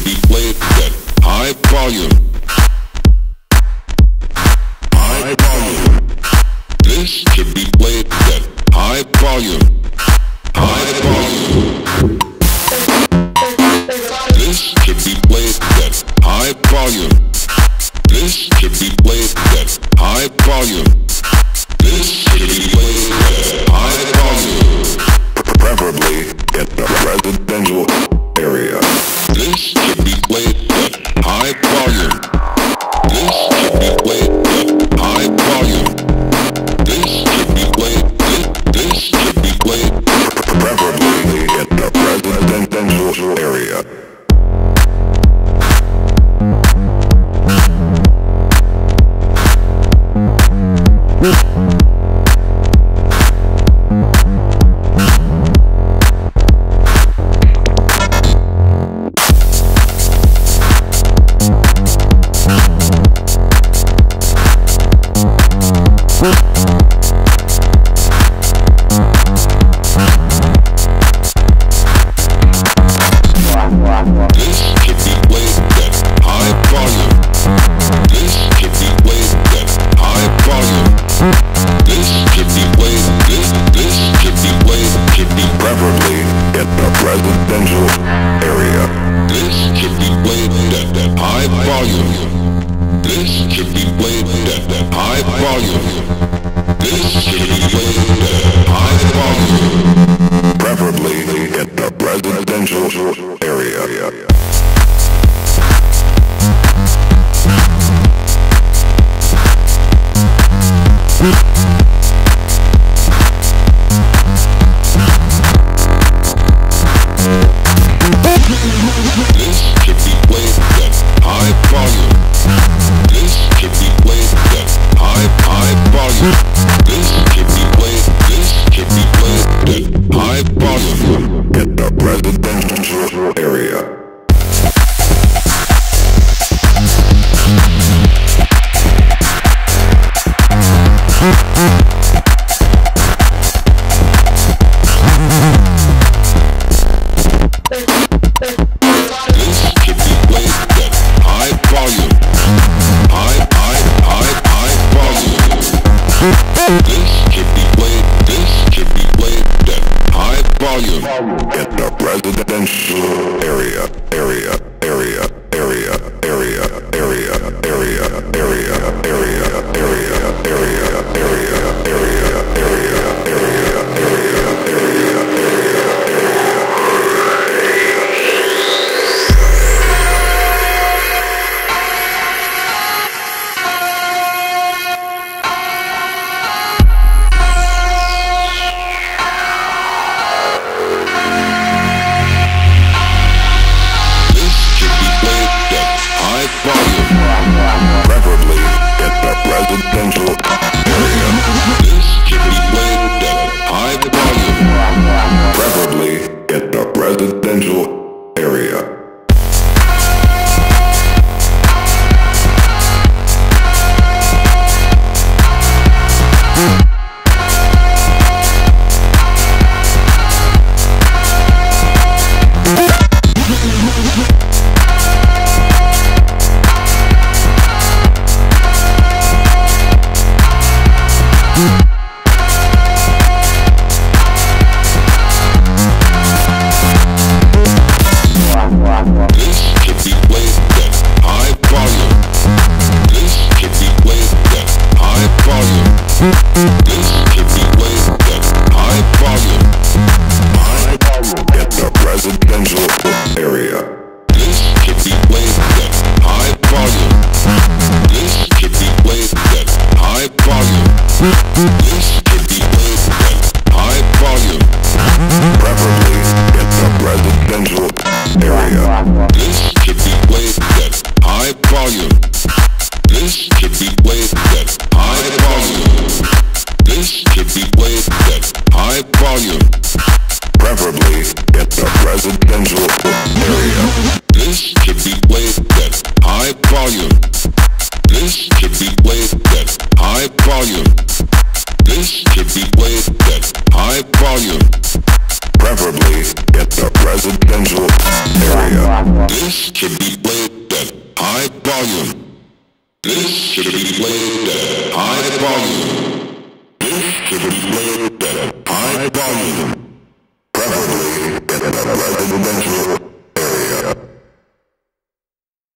be played at high volume. High volume. This should be played at high volume. High volume. This should be played at high volume. This should be played at high volume. This should be played at high volume. Preferably in a residential area. This should be played at high volume. This should be played at high volume. This should be played. This should be played. Preferably in a residential area. Preferably in a residential area. This should be played at high volume. This should be played at high volume. This should be played at high volume. Preferably in a residential